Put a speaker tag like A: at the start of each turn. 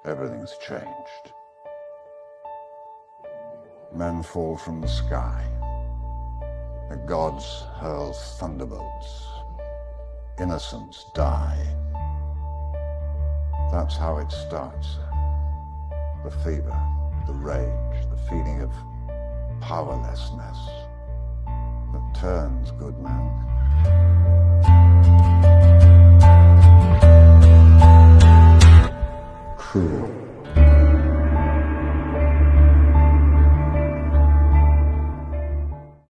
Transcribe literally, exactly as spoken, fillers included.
A: everything's changed. Men fall from the sky. The gods hurl thunderbolts. Innocents die. That's how it starts. The fever, the rage, the feeling of powerlessness that turns good men.